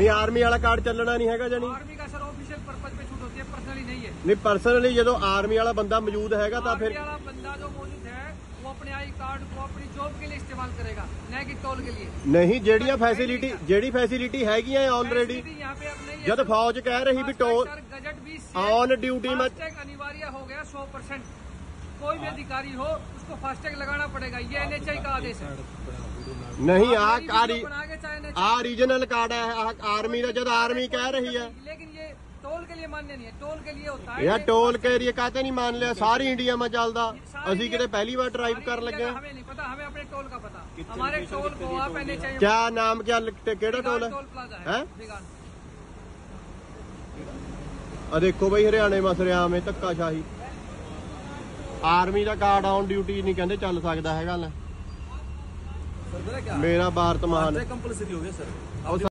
नहीं आर्मी वाला कार्ड चलना नहीं है जानी आर्मी का सर ऑफिशियल पर्पज पे छूट होती है, पर्सनली नहीं है। नहीं पर्सनली जो आर्मी वाला बंदा मौजूद है तो फिर वाला बंदा जो मौजूद है वो अपने आई कार्ड को अपनी जॉब के लिए इस्तेमाल करेगा, न कि टोल के लिए। नहीं जेड़ी फैसिलिटी हैगी है ऑलरेडी। यहाँ पे अब नहीं है। जब फौज कह रही भी टोल गजट 20 ऑन ड्यूटी में अनिवार्य हो गया 100%। कोई भी अधिकारी हो उसको फास्टैग लगाना पड़ेगा, ये एनएचआई का आदेश है। नहीं आ रीजनल कार्ड है आर्मी का, जब आर्मी कह रही है। लेकिन ये टोल के लिए मान्य नहीं है, टोल के लिए होता है यार टोल के लिए कहते नहीं मान लिया, सारी इंडिया में चलता। असी कितने पहली बार ड्राइव कर लगे। हमें नहीं पता, हमें अपने टोल का पता। हमारे टोल को आप एनएचआई क्या नाम क्या लिखते, केड़ा टोल है? टोल प्लाजा है। देखो भाई हरियाणे में सरेआम में धक्काशाही। आर्मी का कार्ड ऑन ड्यूटी नहीं कहते चल सकता है। मेरा भारत महान कंपलसरी हो गया सर।